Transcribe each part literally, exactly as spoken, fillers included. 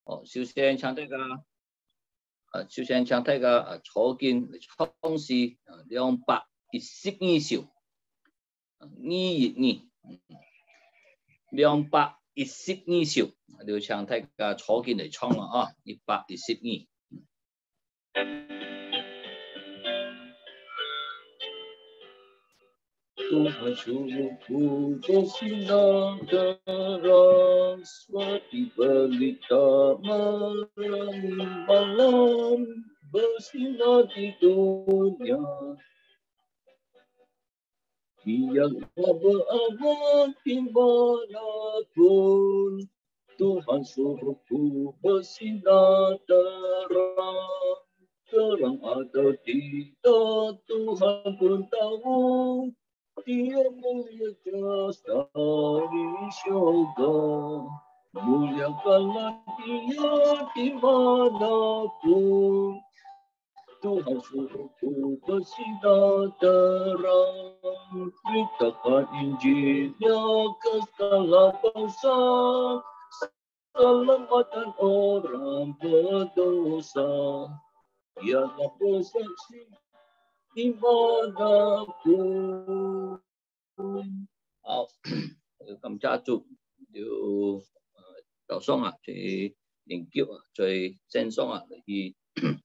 哦，首先请大家，啊，首先请大家啊，坐进创是两百一十二首，二一二，两百一十二首，就请大家坐进来唱啊，啊，一百一十二。Tuhan suruhku bersinar terang seperti pelita menerangi malam bersinar di dunia. Biarlah berabad dimanapun Tuhan suruhku bersinar terang. Terang atau tidak Tuhan pun tahu. Dia mulia jasa di syurga, muliakanlah dia dimanapun. Tuhan suruhku bersinar terang, beritakan Injilnya ke segala bangsa, selamatkan orang berdosa, biarlah bersaksi dimanapun. 好，感謝主，要早上啊，去研究啊，在線上啊，去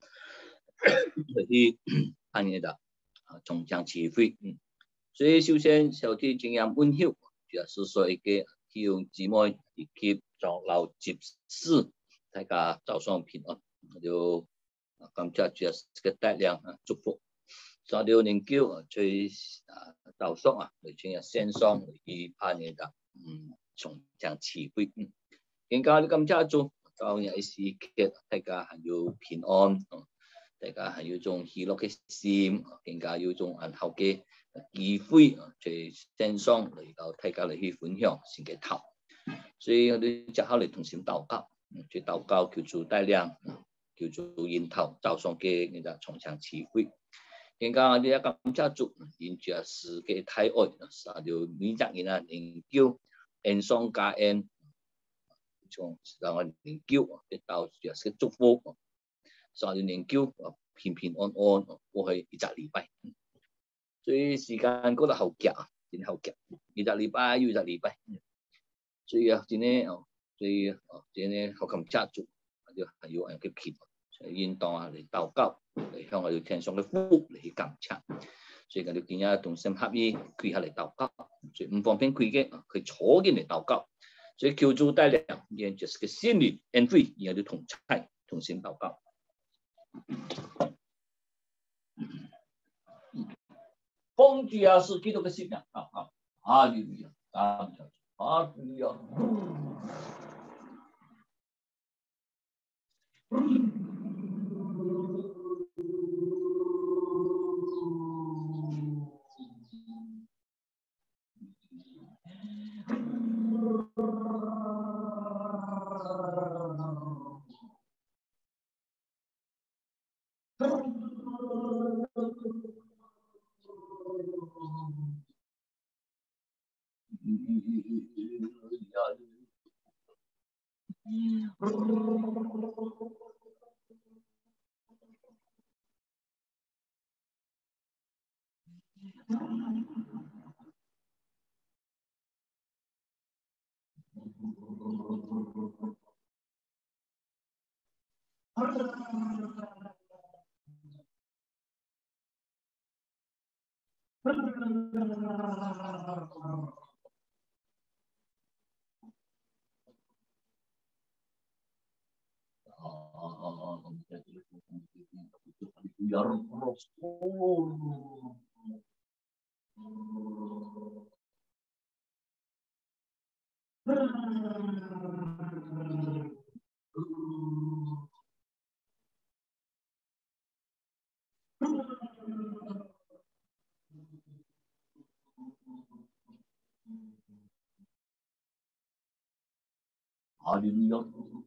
去看嘢的啊，從長智慧，嗯，所以首先小弟經驗問候，就是說一個弟兄姊妹以及長老執事，大家早上平安，就感謝主嘅帶領啊，祝福。所以研究在啊早上啊，嚟進入線上去攀嘢的，嗯，從長智慧，嗯，更加感謝主，當日時刻大家係要平安，大家係要種喜樂嘅心，更加要種安好嘅機會，在線上嚟到大家嚟去分享神嘅頭，所以我哋只好嚟同心禱告，去禱告求主帶領，求主引導早上嘅呢個從長智慧。更加我哋感謝主，因着是嘅太愛，所以每日人啊研究恩上加恩，從讓我研究得到着是祝福，所以研究平平安安過去一個禮拜，所以時間過得好急啊，真好急，一個禮拜又一個禮拜，所以啊，真係哦，所以哦，真係好感謝主，就係要按佢平。應當啊嚟禱告，嚟向我哋天上嘅父嚟去感謝，所以我哋今日同心合意跪下嚟禱告，所以唔方便跪嘅，佢坐緊嚟禱告，所以求主帶領，然就是個心靈恩惠，然後就同在同心禱告。奉主耶穌基督嘅聖名，啊啊，哈利路亞，感謝主，哈利路亞。Ya Rasul. Haleluya.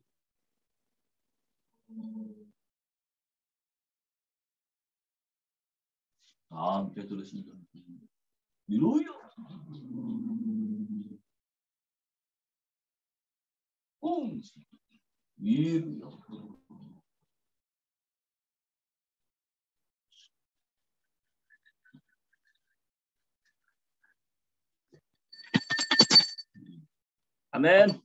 Ah, kita tulis itu. Haleluya. Um. 阿門。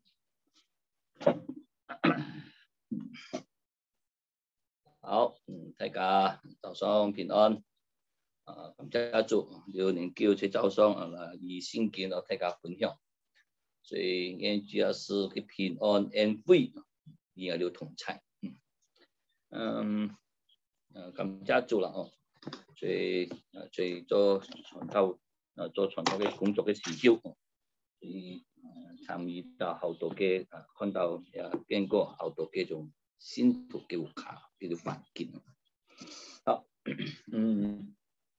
好，嗯，大家早上平安。啊，感謝主，有能夠在早上啊，以聖經同大家分享。所以，願主要是嘅平安安慰，而有同在。嗯，嗯，感謝主啦哦。所以，啊，在做傳道，啊，做傳道嘅工作嘅時候，所以參與到好多嘅啊，看到也見過好多嘅種信徒嘅卡嘅環境。好，嗯。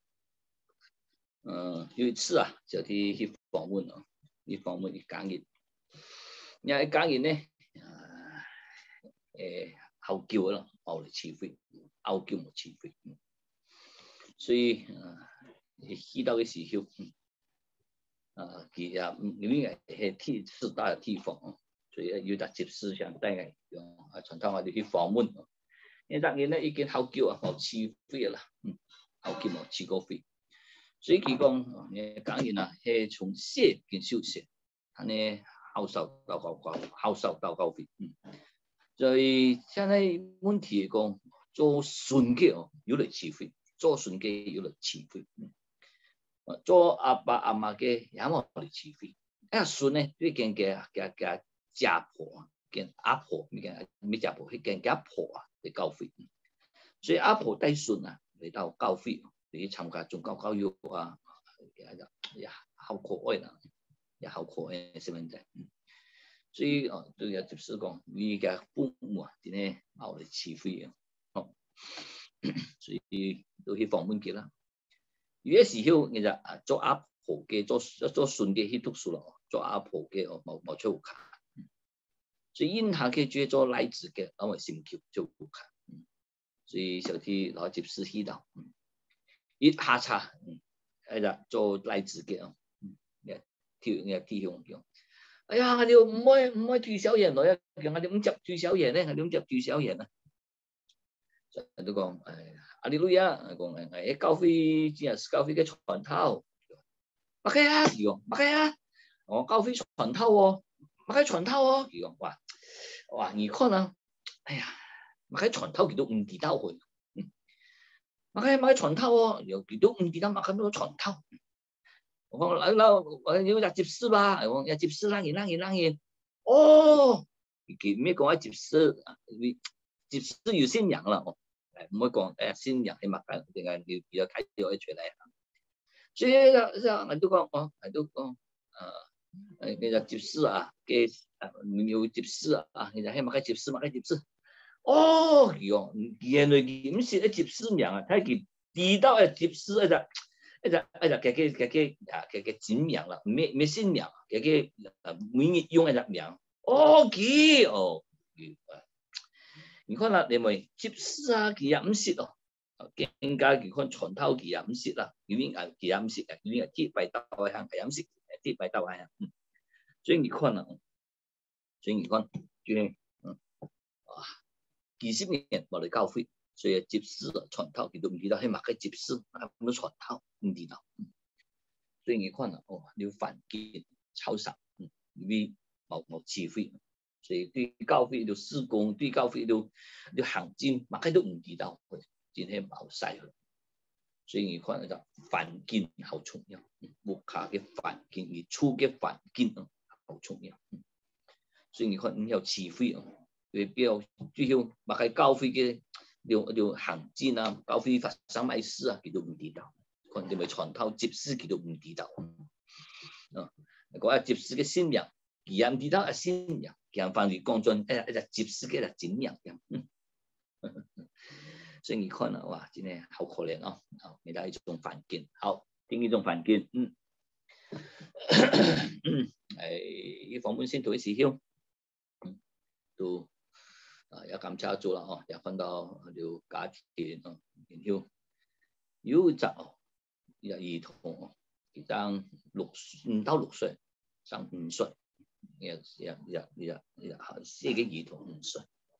呃，有一次啊，就去去訪問啊，去訪問一家人，因一家人呢，啊，誒，好叫啦，冇嚟辭費，好叫冇辭費，所以啊，去到嘅時候，啊，佢也因為係地四大嘅地方啊，所以有得接思想帶嘅，啊，傳統我哋去訪問，因家人呢已經好叫啊，冇辭費啦，嗯，好叫冇辭過費。所以佢講，誒講人啊，係從寫見小寫，佢呢好受到高高，好受到高費。嗯，所以現在問題講，做孫嘅哦，有嚟辭費；做孫嘅有嚟辭費。嗯，做阿爸阿媽嘅也冇嚟辭費。啊，孫呢，對見嘅嘅嘅家婆，見阿婆，咪見咩家婆，係見家婆啊嚟交費。所以阿婆帶孫啊嚟到交費。你參加宗教教育啊，也好可愛啦，也好可愛嘅細蚊仔。所以哦，都有接師講，你嘅父母啊，真係冇嚟辭費嘅，哦，所以都去訪問佢啦。有啲時候，其實啊，做阿婆嘅，做做孫嘅去讀書咯，做阿婆嘅哦，冇冇出戶卡。所以因下嘅做做奶子嘅，我咪先叫做戶卡。所以小弟攞接師去到。一下茶，嗯，係啦，做例子嘅哦，嗯，跳嘅跳向叫，哎呀，我哋唔可以唔可以退小人來啊，叫我哋唔接退小人咧，我哋唔接退小人啊，就都講，誒，阿啲女啊，講誒，誒，交費只係交費嘅傳頭，乜嘅啊？佢講乜嘅啊？我交費傳頭喎，乜嘅傳頭喎？佢講哇，哇，你看啊，哎呀，乜嘅傳頭佢都唔知道佢。買買傳頭喎，又佢都唔記得買咁多傳頭。我講嗱嗱，我要入接師吧，我入接師啷嘢啷嘢啷嘢。哦，佢咩講啊接師？接師要信仰啦，唔好講誒信仰係乜嘅，定係要要睇咗出嚟。所以就就我都講，哦，我都講，誒誒，佢就接師啊，嘅要接師啊，佢就係乜嘅接師乜嘅接師。哦，佢原來佢唔是一接師娘啊，睇佢知道一接師一隻一隻一隻嘅嘅嘅嘅啊嘅嘅真名啦，咩咩新娘嘅嘅每日用一隻名。哦，佢哦，你看啦，你咪接師啊，佢也唔識哦，更加佢看傳頭佢也唔識啦，佢邊啊佢也唔識啊，佢邊啊鐵拜刀嘅行，佢也唔識鐵拜刀嘅行，嗯，所以你看啦，所以你看，就係嗯啊。幾十年冇嚟交費，所以接師啊傳頭佢都唔知道係乜嘅接師，乜乜傳頭唔知道。所以你看啊，哦，你要犯見抄實，嗯，你冇冇辭費，所以對交費要施工，對交費要要行政，乜嘅都唔知道，真係冇晒佢。所以你看就環境好重要，屋企嘅環境，你厝嘅環境啊好重要。所以你看你要辭費啊。對標最後擘開交費嘅條條行政啊，交費發生咩事啊，佢都唔知道。可能你咪傳頭接師，佢都唔知道。啊，講下接師嘅信仰，佢也唔知道啊信仰，佢反而講盡誒誒接師嘅真樣樣。所以你看啊，哇，真係好可憐哦。好，你睇一種環境，好，另一種環境，嗯，誒，訪問信徒嘅時候，嗯，都。啊，也感謝主啦，哦，也看到了家庭哦，然後有隻哦，有兒童哦，佢爭六五到六歲，爭五歲，也也也也也四個兒童五歲，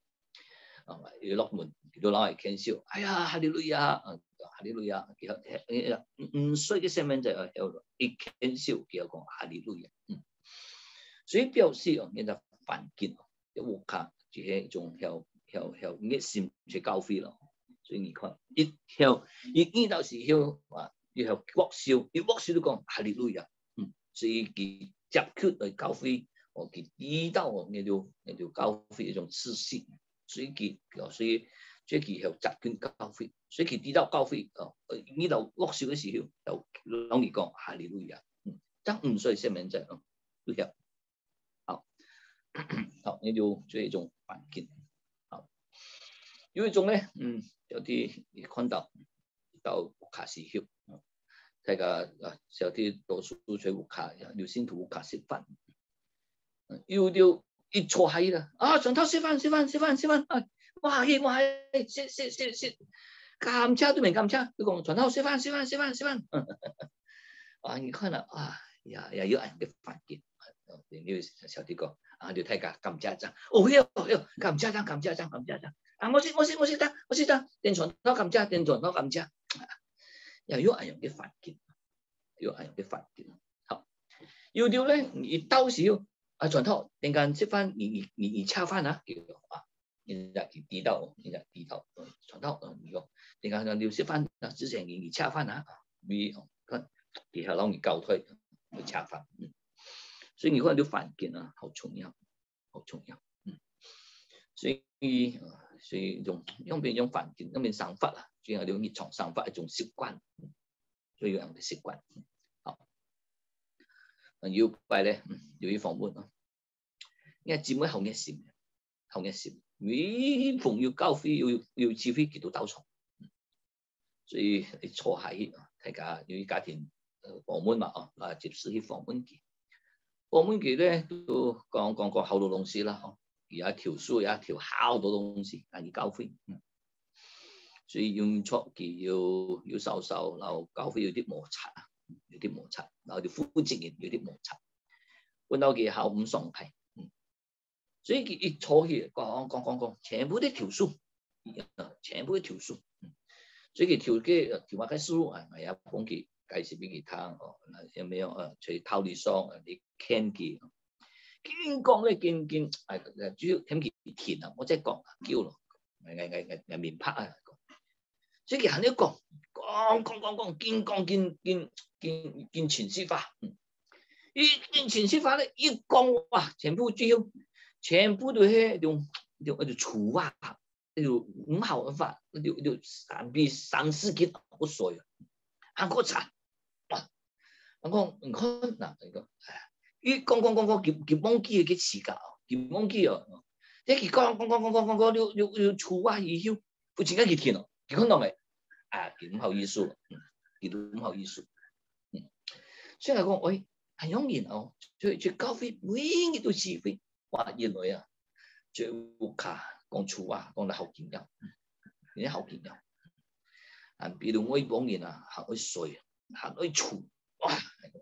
啊，要落門，佢都攞嚟傾笑，哎呀，哈利路亞，啊，哈利路亞，佢誒五歲嘅細蚊仔有一傾笑，佢講哈利路亞，嗯，所以表示哦，人哋反擊，有活卡，就係一種有有有熱心去教會咯，所以你看，一有一遇到時候啊，要有國笑，要國笑都講哈利路亞，嗯，所以佢接觸嚟教會，我佢知道哦，你就你就教會一種自信。所以佢，所以即係佢係集權教會，所以佢知道教會哦，呢度落少嘅時候，就容易講哈利路亞。嗯，但五歲細蚊仔哦，都有。好，好，你就做一種環境。好，有一種咧，嗯，有啲你看到到卡時候，大家啊，有啲讀書在烏卡，有先同烏卡食飯，有啲。一坐喺啦，啊！上頭食飯食飯食飯食飯，啊！哇嘿哇嘿，食食食食，監車都未監車，佢講上頭食飯食飯食飯食飯，啊！你看啦，啊，又又有人嘅反擊，你要小啲講，啊，你睇下監車站，哦喲喲，監車站監車站監車站，啊！我識我識我識得我識得，電上頭監車電上頭監車，又有人嘅反擊，有人嘅反擊，好，要條咧，而到時要。啊，轉頭陣間食飯，你你你你恰飯啊，叫啊，你就知道，你就知道，轉頭你講陣間你食飯啊，之前你你恰飯啊，你看底下讓你告退，你恰飯，嗯，所以你看啲環境啊，好重要，好重要，嗯，所以所以用用邊種環境，用邊想法啊，仲有啲日常想法一種習慣，所以有樣嘅習慣，好。要拜咧，要要訪問咯。因為姊妹後一線，後一線，每逢要交費要要指揮幾多斗重，所以你坐喺大家要家庭訪問嘛，哦，啊接受去訪問佢，訪問佢咧都講講講好多東西啦，哦，有一條書有一條好多東西，但要交費，所以用錯佢要要受受，然後交費有啲摩擦啊。有啲摩擦，然後啲負責任有啲摩擦，換到佢考唔上題，嗯，所以佢一坐起講講講講，全部都條數，全部都條數，嗯，所以佢條嘅條話嘅書啊，我也幫佢介紹俾佢聽，哦，有冇有啊？除套理上你傾佢，見講咧見見，誒主要聽佢填啊，我即係講叫咯，誒誒誒誒面拍啊。所以佢行一講講講講講，見講見見見見全書法，嗯，一見全書法咧，一講哇，全部最後全部都係用用嗰條粗話，嗰條五毫嘅法，嗰條嗰條三比三四件好衰啊，行過殘，哇！我講唔看嗱，呢個一講講講講，佢佢忘記嘅詞格，佢忘記啊，即係佢講講講講講講，要要要粗話以後，佢自己佢填咯，佢看到未？啊，佢唔好意思，佢都唔好意思，嗯，所以我講，喂，係容易哦，最最交費每日都自費，哇，原來啊，最烏卡講粗話講得好緊要，你好緊要，啊，比如我往年啊，行去水，行去粗，哇，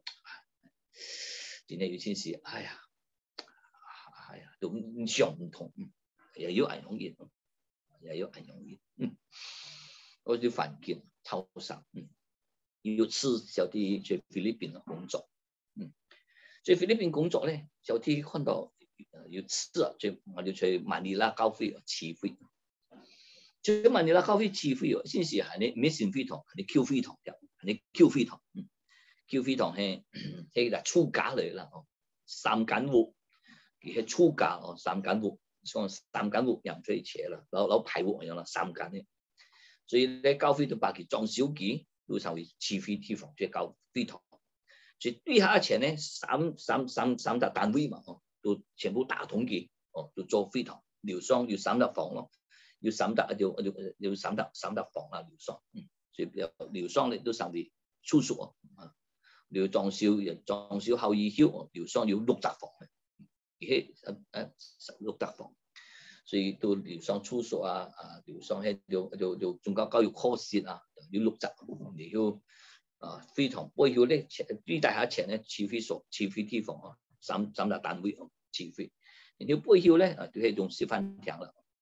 今天有件事，哎呀，哎呀，都唔想唔通，又要係容易，又要係容易，嗯。我就反見偷生，嗯，要吃小啲在菲律賓嘅工作，嗯，在菲律賓工作咧，小啲看到要吃啊，在我就去馬尼拉交費啊，吃費，在馬尼拉交費吃費哦，先是係你唔係先費堂，係你 Q 費堂嘅，係你 Q 費堂，嗯 ，Q 費堂係係個出價嚟啦，哦，三間屋，佢係出價哦，三間屋，所以三間屋人最扯啦，攞攞排屋樣啦，三間咧。所以咧交費都把佢裝小機，都成為持費地方，即係交費堂。所以對下一層咧，三三三三笪單位嘛，哦，都全部打通嘅，哦，都做費堂。療傷要三笪房咯，要三笪一條一條要三笪三笪房啦，療傷。嗯，所以療傷咧都成為粗俗啊，療裝修裝修後以後，療傷要六笪房嘅，而且誒誒六笪房。所以到療傷粗俗啊，啊療傷喺要要要宗教教育課程啊，要錄集，你要啊非常背後咧，對大下層咧，持費所持費地方啊，三三大單位啊，持費，然後背後咧啊，就係用示範廳啦，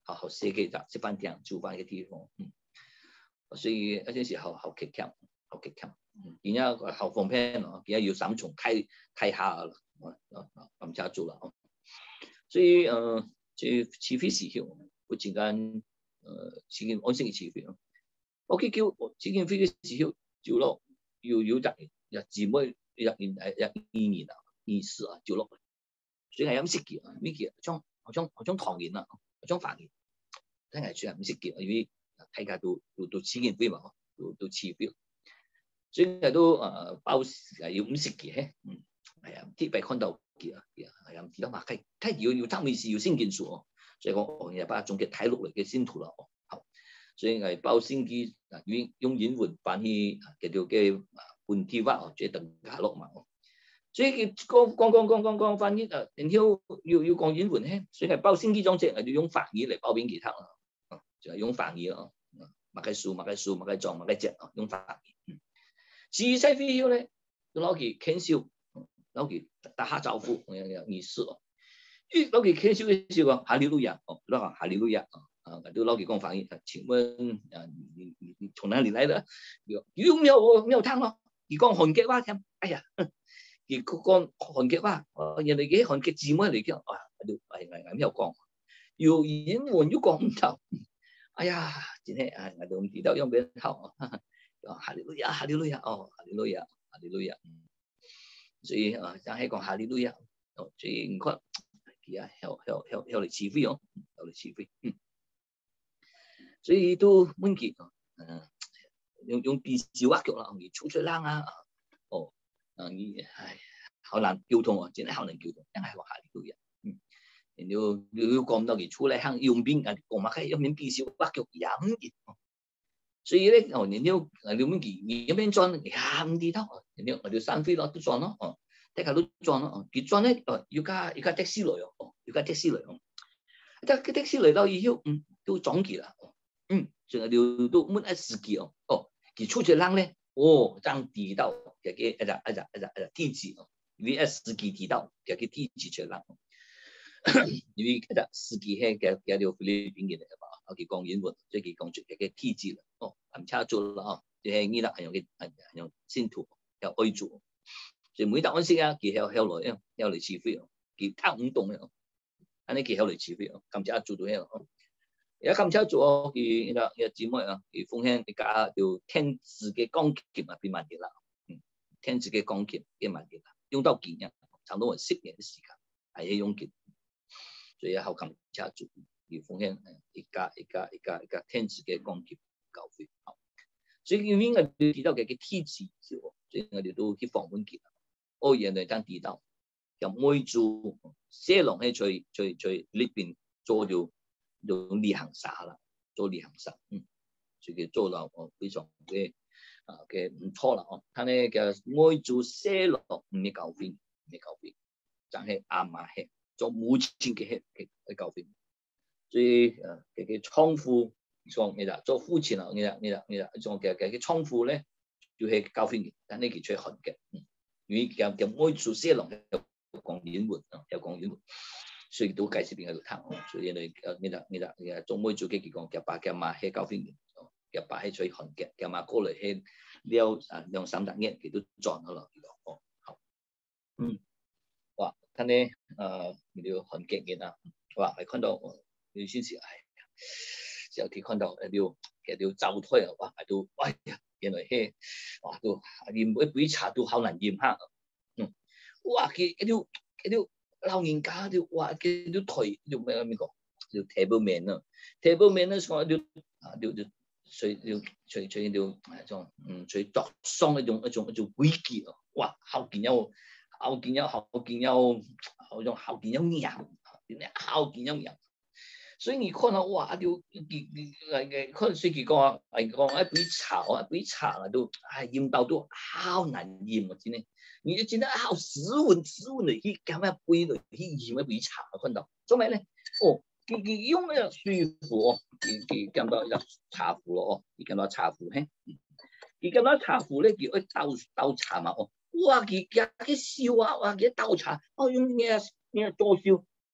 好好寫嘅就食飯廳住飯嘅地方，嗯，所以有陣時好好極強，好極強，嗯，而家好方便咯，而家要三重開開下啦，咁就做啦，所以誒，即起飛時候，忽然間誒，自己安心嘅起飛咯，我去叫自己飛嘅時候，就落要要入入姊妹入入入二年啊，二四啊，就落，所以係咁識嘅，呢件將將將唐人啊。種發現真係算係唔識叫，因為大家都都都黐件飛嘛，都都黐標，所以都誒包係要唔識嘅，嗯，係啊，啲幣看到嘅啊，係啊，而家話係，睇要要爭美事要先見數哦，所以講我日把總結睇落嚟嘅先圖啦，哦，好，所以係包先機啊，用用英文翻譯叫做嘅本地話哦，即係等下落嘛。所以佢講講講講講講翻譯啊，然後要要講英文咧，所以係包先機裝置係要用法語嚟包邊其他啊，就係用法語啊，麥雞樹、麥雞樹、麥雞裝、麥雞隻啊，用法語。自細飛曉咧，攞佢傾笑，攞佢打下招呼，意思哦。攞佢傾笑嘅時候講哈利路亞，哦，攞個哈利路亞啊，都攞佢講法語。請問啊，你你你從哪裡來的？有有沒有沒有聽咯？佢講韓國話聽，哎呀。佢講韓劇話，人哋嘅韓劇字幕嚟嘅，啊，係係係咁又講，要英文要講唔到，哎呀，真係啊，我都唔知道用邊套，哈利路亞，哈利路亞，哦，哈利路亞，哈利路亞，所以啊，就係講哈利路亞，哦，所以唔該，佢啊，向向向向嚟起飛哦，向嚟起飛，嗯，所以都悶結，嗯，用用必小話劇啦，而出出冷啊，哦。啊！你唉，好難溝通啊，真係好難溝通，真係話哈利路亞。嗯，然後要講到佢出嚟行用邊啊，講埋喺入面必須挖腳飲熱。所以咧，哦，然後然後佢入面轉飲啲得，然後我哋山飛咯都轉咯，哦，大家都轉咯，哦，佢轉咧，哦，要加要加的士嚟哦，要加的士嚟哦，但係的士嚟到以後，嗯，都撞佢啦，嗯，仲有都滿一司機哦，哦，佢出去冷咧。哦，爭地道嘅嘅一隻一隻一隻一隻天字哦，因為一司機地道嘅嘅天字出嚟，因為一隻司機係嘅嘅條菲律賓嘅嚟嘛，我佢講英文，即係佢講出嘅嘅天字啦，哦，唔差做啦哦，即係呢粒係用嘅係用先圖又愛做，所以每搭安息啊，佢向向來啊，向嚟起飛哦，佢靠唔動嘅，安尼佢向嚟起飛哦，咁就做到嘅哦。而家咁車做佢呢個姊妹啊，佢奉獻一家叫天子嘅鋼琴啊，變慢啲啦。嗯，天子嘅鋼琴變慢啲啦，用到幾年，差唔多係十年嘅時間，係用緊。所以後咁車做，佢奉獻一家一家一家一家天子嘅鋼琴教會。所以因為我哋提到嘅嘅天子，所以我哋都去訪問佢。我原來真提到，就每做寫落喺最最最呢邊做咗。做旅行社啦，做旅行社，嗯，所以做到哦非常嘅啊嘅唔錯啦哦。佢咧嘅愛做寫落唔係教會，唔係教會，就係阿媽係做母親嘅嘅嘅教會。所以誒嘅嘅倉庫，做咩啦？做夫妻啦，咩啦咩啦咩啦，做嘅嘅嘅倉庫咧，就係教會嘅，但係佢出韓嘅，嗯，因為嘅嘅愛做寫落有講英文啊，有講英文。所以都解釋邊個睇，所以你誒咩啦咩啦，做妹做嘅佢講，佢爸佢媽喺教會嘅，佢爸喺最韓嘅，佢媽過嚟喺了啊兩三十年，佢都轉咗啦，哦，好，嗯，哇，睇咧誒，你要韓國嘅啦，哇，係看到你先至係，之後佢看到誒條嘅條走推啊，哇，係都，哎呀，原來係，哇，都飲一杯茶都好難飲下，嗯，哇，佢一條一條。老人家就話叫條台叫咩咩講？叫 table man 啊 ，table man 咧講條啊條條隨條隨隨條一種嗯隨作喪一種一種一種規矩哦，哇！後見有後見有後見有後種後見有人，點咧後見有人，所以你看到哇條佢佢嘅可能隨佢講係講一杯茶一杯茶啊都係飲到都好難飲啊真係。你就真係好斯文斯文嚟去咁樣杯嚟去飲一杯茶，看到做咩咧？哦，佢佢用咧水壺哦，佢佢咁多入茶壺咯哦，佢咁多茶壺嘿，佢咁多茶壺咧，佢去倒倒茶嘛哦，哇！佢佢佢笑啊，哇！佢倒茶，哦用咩咩多笑，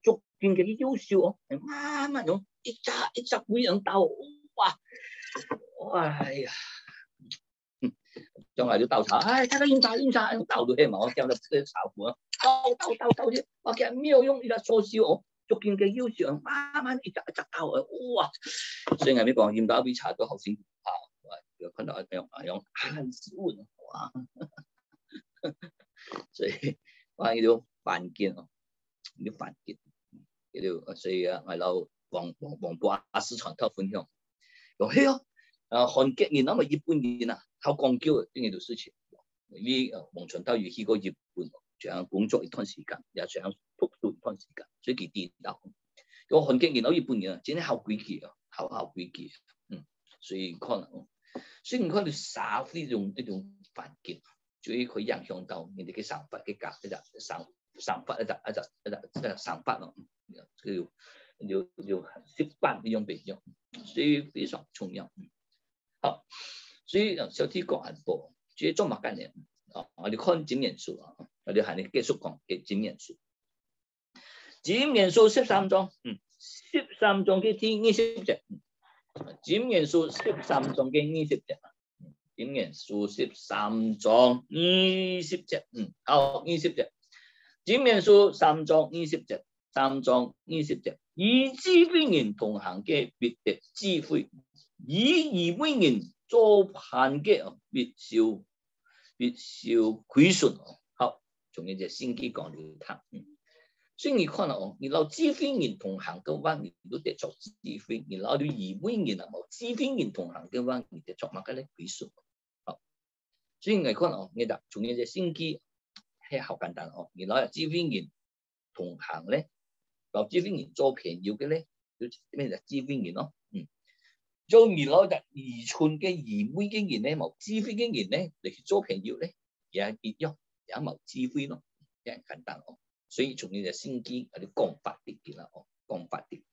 足見嘅優秀哦，慢慢用一隻一隻每樣鬥，哇！哎呀，將來啲鬥茶，唉，睇下煙茶煙茶，鬥到起碼我將啲啲茶壺啊，鬥鬥鬥鬥啲，我其實沒有用呢個粗燒哦，足見嘅優秀，慢慢一隻一隻鬥啊，哇！所以我咪講，飲到一杯茶都好辛苦啊，有看到一樣一樣汗水哇！所以我呢度犯見哦，呢啲犯見。呢度所以啊，我老黃黃黃博士傳透分享，講係啊，啊韓國人啊嘛，日本人啊，好講究嘅呢件事情。你黃傳透要去過日本，想工作一段時間，也想讀書一段時間，所以佢知道。個韓國人到日本人啊，真係好規矩啊，好好規矩。嗯，所以可能，所以你看到社會呢種呢種環境，所以佢影響到你哋嘅想法嘅價，一隻想想法一隻一隻一隻一隻想法咯。就就就習慣呢種培養，所以非常重要。好，所以小弟講很多，即係做乜概念啊？我哋看箴言書啊，我哋係你繼續講嘅箴言書。箴言書十三章，嗯，十三章嘅第二十節，箴言書十三章嘅二十節，箴言書十三章二十節，嗯，好，二十節，箴言書三章二十節。三章二十節，與智慧人同行嘅必得智慧，與愚昧人作伴嘅必受必受虧損。好，從呢隻聖經講了他，嗯，所以你看哦，你老智慧人同行嘅話，你都得做智慧；你老啲愚昧人啊冇智慧人同行嘅話，你得做乜嘅咧虧損。好，所以你看哦，你就從呢隻聖經係好簡單哦，你老有智慧人同行咧。老智慧人做朋友嘅咧，叫咩就智慧人咯，嗯。做二老就愚蠢嘅愚昧嘅人咧，冇智慧嘅人咧嚟去做朋友咧，也係一樣，也冇智慧咯，也係簡單哦。所以從呢隻聖經有啲講法啲嘅啦，哦，講法啲。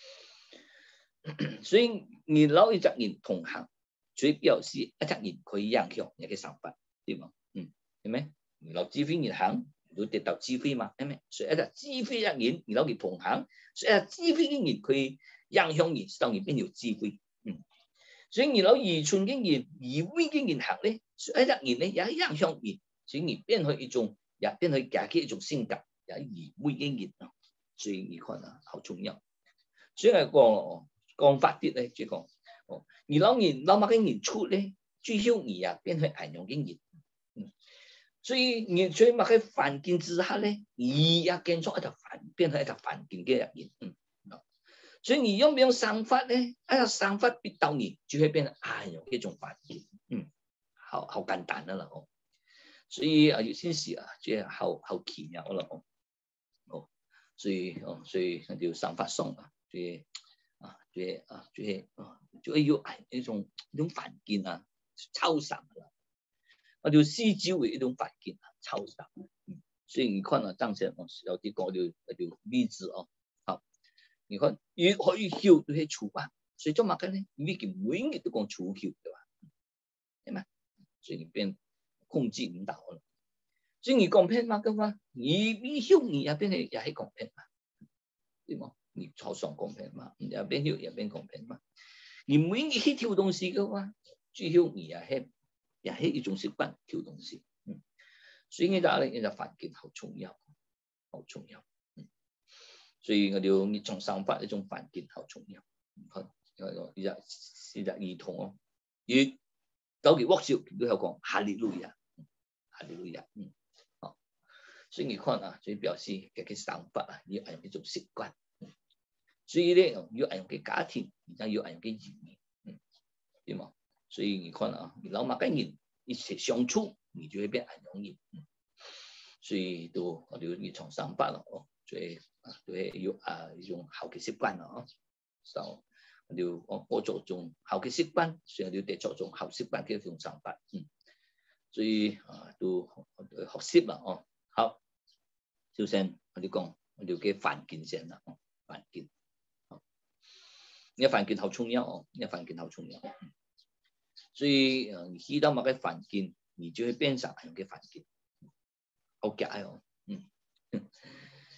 所以二老一隻人同行，所以表示一隻人可以影響一個想法，對嘛？嗯，係咪？二老智慧人行。都得到智慧嘛，係咪？所以一個智慧嘅人，然後佢同行，所以一個智慧嘅人佢影響人，當然變有智慧。嗯，所以然後愚蠢嘅人、愚昧嘅人行咧，所以一個人咧也影響人，所以你變去一種，也變去假嘅一種性格，也愚昧嘅人啊。所以你看啊，好重要。所以講講法啲咧，即係講，哦，而老人老乜嘅人出咧，最後你啊變去ảnh響嘅人。嗯。所以你在某個環境之下咧，你也變成一個環，變成一個環境嘅人。嗯，所以你用唔用想法咧？一個想法逼到你，就會變成哎呦一種環境。嗯，好好簡單啦哦。所以啊，有些時啊，即係好好奇妙啦哦。哦，所以哦，所以那就想法上啊，即係啊，即係啊，即係啊，就係要哎一種一種環境啊，超常啦。我就四周圍一種環境啊，超常。嗯，所以你看啊，當時我有啲講咗一條例子哦。好，你看越可以曉都係處罰，所以做乜嘅咧？你見每日都講處曉對吧？係咪？所以你變控制唔到啦。所以你講騙嘛嘅話，你你曉你也變係也係講騙嘛，對嗎？你超常講騙嘛，你也變曉也變講騙嘛。你每日去挑東西嘅話，最後你也係。也係一種習慣挑東西，嗯，所以呢個咧，呢個環境好重要，好重要，嗯，所以我哋呢種想法，呢種環境好重要，好，呢個呢個呢個兒童哦，越到佢握手都有講哈利路亞，哈利路亞，嗯，好，所以你看啊，所以表示嘅嘅想法啊，要係一種習慣，嗯，所以咧要係用嘅家庭，而家要係用嘅兒女，嗯，對嘛？所以你看啊，你老馬跟人一起相處，你就會變很容易。嗯，所以都我哋要從想法咯，哦，所以啊，都係要啊一種好嘅習慣咯，就我哋我我做種好嘅習慣，所以我哋得做種好習慣嘅一種想法。嗯，所以啊都學習啦，哦，好，首先我哋講我哋嘅環境先啦，哦，環境，好，呢個環境好重要哦，呢個環境好重要。嗯，所以你去到某個環境，你就會變成咁嘅環境，好假哦。嗯，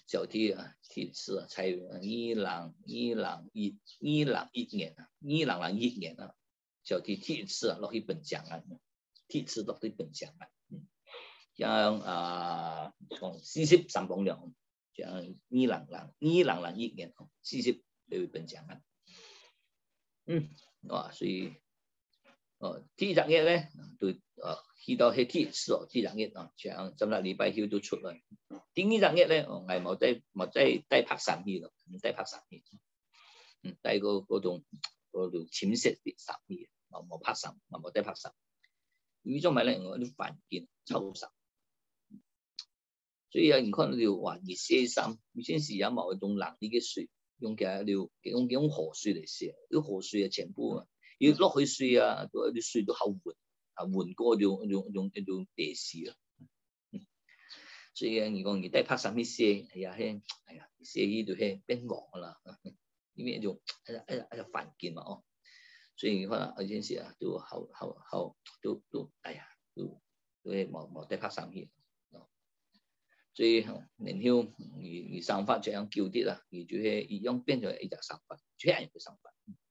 小弟啊，第次啊，在伊朗伊朗一伊朗一年啊，伊朗人一年啊，小弟第一次啊落去本江啊，第一次落去本江啊，嗯，像啊講四十三公兩，像伊朗人伊朗人一年四十去本江啊，嗯，哇，所以哦，第二日咧就啊去到迄第一次哦，第二日啊，像今日禮拜休都出來。第二日咧，我係冇得冇得帶拍衫去咯，唔帶拍衫去，嗯，帶嗰嗰種嗰種淺色啲衫去，冇冇拍衫，冇帶拍衫。呢種咪咧，我啲犯賤臭衫，所以有人看到條話熱寫衫，有陣時有某一種冷啲嘅水，用嘅料用用河水嚟寫，啲河水啊全部啊，要落去水啊，啲水都好換，啊換過用用用一種地勢啊。所以你講你帶拍衫去寫，哎呀，嘿，哎呀，寫起就係變黃啦，因為一種哎呀哎呀哎呀犯賤嘛哦，所以可能有陣時啊都好好好都都哎呀都都係冇冇帶拍衫去，所以然後而而想法這樣叫啲啦，而就係一樣變成一隻想法，這樣嘅想法，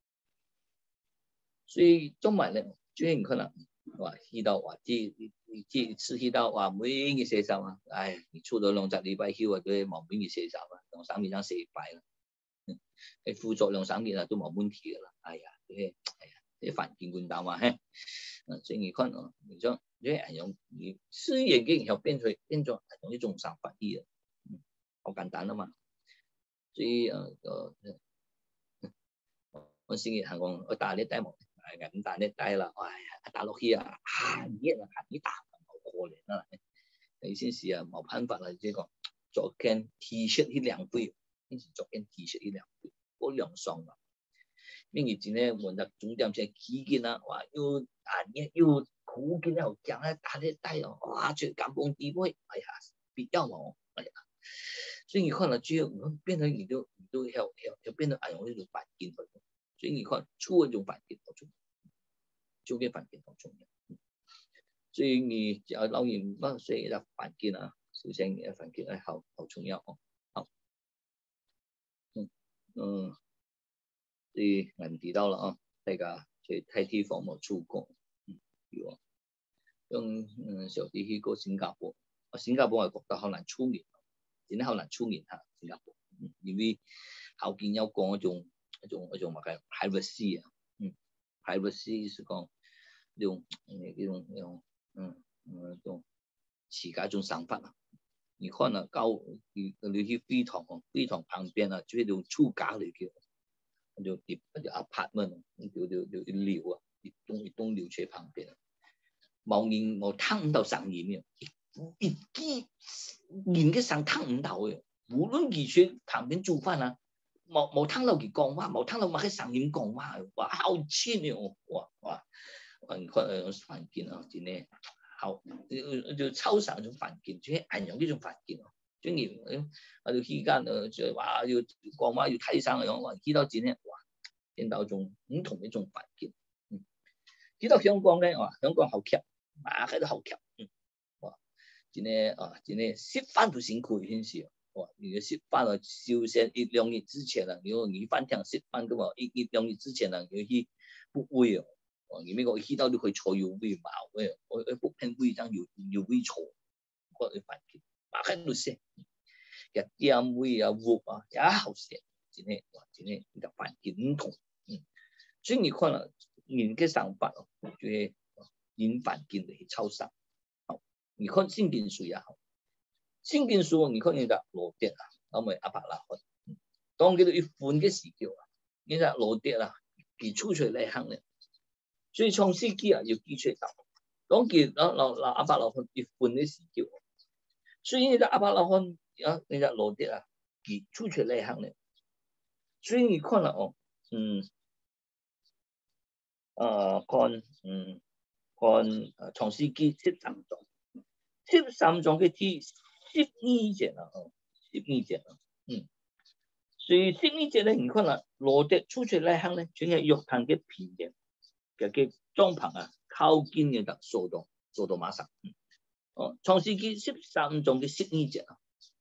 所以中文咧，最近可能話遇到話啲。第一次去到話每日寫衫啊，唉，你出咗兩隻禮拜休啊，都係冇每日寫衫啊，兩三日張寫敗啦，誒副作兩三日啊都冇問題噶啦，哎呀，啲哎呀啲犯賤官膽嘛，嘿，所以你看哦，你講你係用你事業嘅然後變成變咗係用一種想法啲啊，好簡單啊嘛，所以誒誒，我先係講我打呢帶冇。咁但係低啦，哎呀，打落去啊，行熱啊，行啲大冇過年啦，你先試啊，冇辦法啦，即係講做件 T 恤呢兩倍，先至做件 T 恤呢兩倍，嗰兩雙啊，咩以前咧換得總點先幾件啊，哇，要行熱要苦件又強咧，打啲低啊，哇，最感動地位，哎呀，別要冇，哎呀，所以你看了之後，變成你都你都要要要變得哎用呢種反應去。所以你看出一種反應好重要，出嘅反應好重要。所以你只要留意乜嘢嘅反應啊，首先嘅反應係好好重要哦。好，嗯嗯，所以我哋提到啦啊，大家去睇地方冇出國，嗯，有用嗯小弟去過新加坡，啊新加坡我覺得好難出面，真係好難出面嚇新加坡，嗯，因為後邊有講嗰種。一種一種乜嘅 privacy 啊，嗯 ，privacy 是講呢種呢種呢種嗯嗯種自家一種想法啊。你看啊，高你你去飛堂，飛堂旁邊啊，就係種住家嚟嘅，就一就 apartment，就就就一樓啊，一棟一棟樓喺旁邊啊，冇人冇睇唔到上面嘅，一幾人嘅上睇唔到嘅，無論佢喺旁邊煮飯啊。冇冇聽到佢講話，冇聽到乜喺上面講話，哇好黐嘅，哇哇，你看嗰種環境啊，真係好，就抽上種環境，即係形容呢種環境啊，專業啊，就期間啊，就話要講話要睇生樣，哇，見到真係哇，見到種唔同嘅一種環境，嗯，見到香港咧，哇，香港好強，馬喺度好強，嗯，哇，真係啊，真係食飯都辛苦件事。哇！你嘅食飯啊，首先一兩日之前啊，如果你飯廳食飯嘅話，一一兩日之前啊，要去 book 位啊，哦，而咩個去到你去坐要位冇嘅，我我 book 拼位張要要位坐，我去飯店，馬喺度食，其實點位啊 book 啊，也好食，真係哇，真係呢個環境唔同，嗯，所以你看啦，人嘅想法哦，就係因環境嚟抽身，好，你看聖經書也好。聖經書，你看你就羅德啊，咁咪亞伯拉罕，當佢哋要換嘅時叫啊，你就羅德啊，佢出出嚟行咧，所以創世記啊要記出嚟答。當佢嗱嗱嗱亞伯拉罕要換嘅時叫，所以你就亞伯拉罕啊，你就羅德啊，佢出出嚟行咧，所以你看啦哦，嗯，啊看嗯看創世記十三章，十三章嘅第十二節啊，十二節啊，嗯，所以十二節咧，你看啦，羅德出出嚟行咧，就係約旦嘅平原嘅嘅帳篷啊，靠近嘅就索多索多瑪山，哦，創世記十三章嘅十二節啊，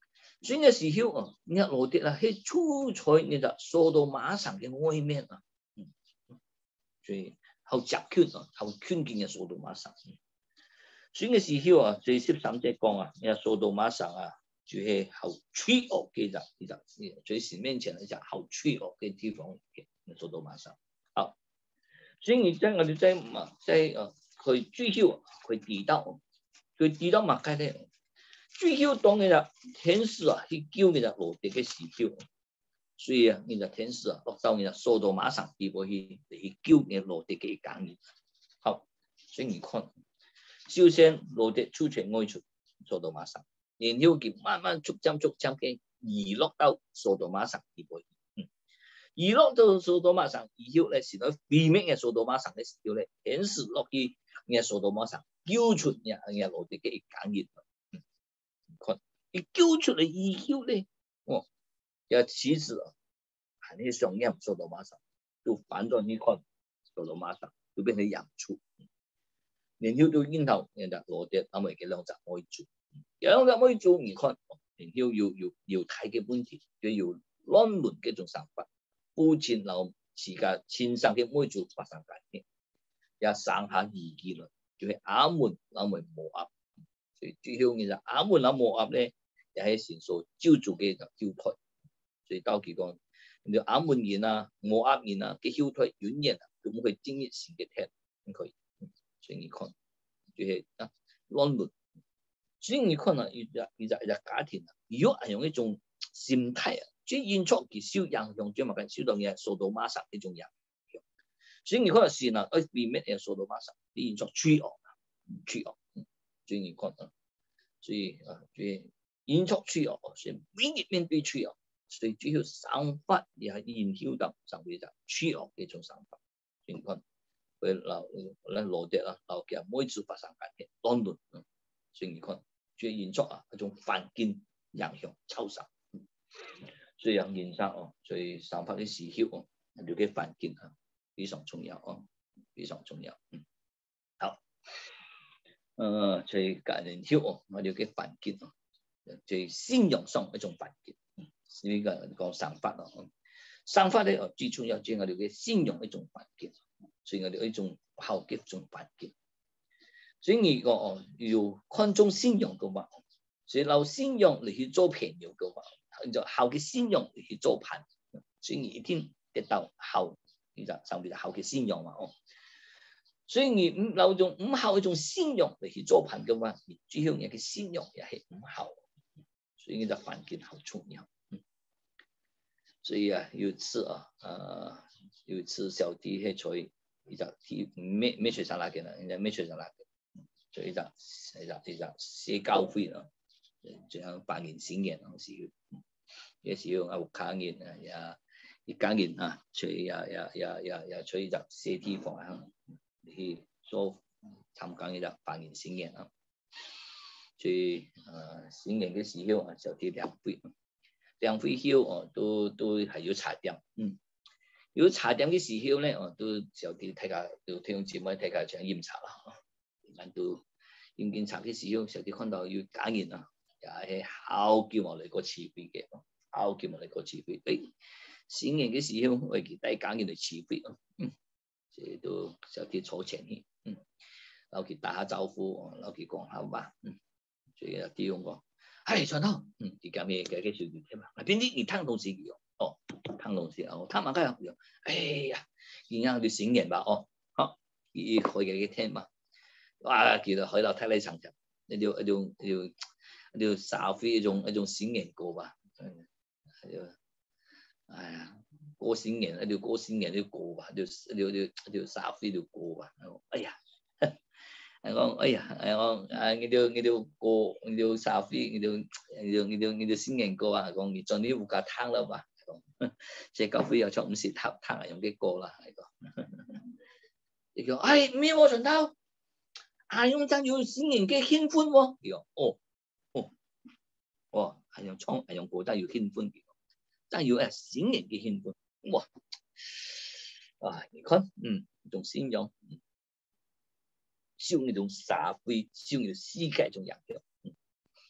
所以嘅時候啊，你羅迪啊，係處在你就索多瑪城嘅外面啊，嗯，所以好集圈啊，好圈見嘅索多瑪城。所以嘅時候啊，最十三節講啊，你索多瑪城啊，就係好罪惡嘅就，你就最神面前嚟講，好罪惡嘅地方嘅索多瑪城。好，所以而家我哋在嘛，在啊，佢最後佢提到，佢提到乜嘢咧？最後當然啦，天使啊去救你啦羅迪嘅時候，所以啊，你就天使啊落到你啦索多瑪城地步去去救你羅迪嘅家人。好，所以你看。首先，羅迪出全愛出索多瑪城，然後佢慢慢逐漸逐漸嘅移落到索多瑪城地步。嗯，移落到索多瑪城以後咧，是到對面嘅索多瑪城嘅時候咧，顯示落去嘅索多瑪城救出嘅嘅羅迪嘅家人。嗯，看，佢救出嚟以後咧，哦，也其實啊，係你上任索多瑪城，就反轉你看索多瑪城就變成陽處。然後到然後人哋羅迪啱咪嘅兩隻可以做，兩隻可以做，你看，然後要要要睇嘅問題，就要亂倫嘅種想法，夫妻留時間親生嘅妹做發生緊嘅，也生下兒子啦，就係亞門啱咪摩押，所以最後其實亞門啱摩押咧，又係先所招做嘅就挑推，所以到佢講，你亞門人啊、摩押人啊嘅挑推遠人啊，咁佢經歷時嘅聽咁佢。所以你看，就係啊亂倫。所以你看啊，一隻一隻一隻家庭啊，如果係用一種心態啊，即係演出佢受影響，即係咪講受到嘅索多瑪城呢種影響。所以你看是啦，誒避免嘅索多瑪城，你演出罪惡啊，罪惡。所以你看啊，所以啊，所以演出罪惡，所以每日面對罪惡，所以最後想法也係影響到上邊就罪惡嘅一種想法。所以你看。佢留咧羅迪啊，留嘅每次發生緊嘅亂倫，所以你看，最嚴重啊一種環境影響超實，所以人生哦，所以生活嘅時候哦，了解環境啊非常重要哦，非常重要。嗯，好，誒，最近年後哦，我了解環境哦，最信仰上一種環境，呢個講生活咯，生活咧哦最重要，就係我了解信仰一種環境。所以我哋一種好嘅一種環境，所以你個要看重信仰嘅話，所以留信仰嚟去做朋友嘅話，就好嘅信仰嚟去做朋友，所以你一定得到好，你就上邊就好嘅信仰嘛哦。所以你唔留種唔好一種信仰嚟去做朋友嘅話，你最後你嘅信仰也係唔好，所以你嘅環境好重要。嗯，所以啊，有一次啊，誒，有一次小弟係在。一隻睇咩咩水上拉嘅啦，人家咩水上拉嘅，就一隻一隻一隻社交會啦，就像百年新年嗰時候，有時候有家人啊，也一家人啊，出也也也也也出一隻社地方啊，去做參加一隻百年新年啊，所以誒新年嘅時候啊，小弟兩會，兩會後哦，都都係要茶點，嗯。如果茶點嘅時候咧，哦，都小啲睇下，都聽節目睇下像飲茶啦，咁都飲緊茶嘅時候，小啲看到要家人啊，又係好叫我嚟個詞彙嘅，好叫我嚟個詞彙。誒，新年嘅時候我記得家人嚟詞彙咯，嗯，即都小啲坐前去，嗯，然後佢打下招呼，然後佢講下話，嗯，所以有啲用講，係長頭，嗯，而家咩嘅嘅小啲聽嘛，邊啲你聽到自己用。哦，湯老師哦，湯馬家有，哎呀，而家佢醒年吧，哦，好，佢開嘅聽嘛，哇，其實海樓睇你層層，一條一條一條一條沙飛一種一種醒年歌吧，係啊，哎呀，過醒年一條過醒年啲歌吧，一條一條一條沙飛條歌吧，哎呀，我講哎呀，我啊呢條呢條歌呢條沙飛呢條呢條呢條呢條醒年歌啊，講你盡啲烏家湯啦吧。社交會又出唔是偷偷人用嘅歌啦，係個。你講，哎咩喎？順頭，係用真要新年嘅興奮喎。佢講，哦哦哦，係用唱係用歌真要興奮嘅，真要誒新年嘅興奮。哇！啊，你看，嗯，一種信仰，嗯，受那種社會、受那種世界種影響。嗯，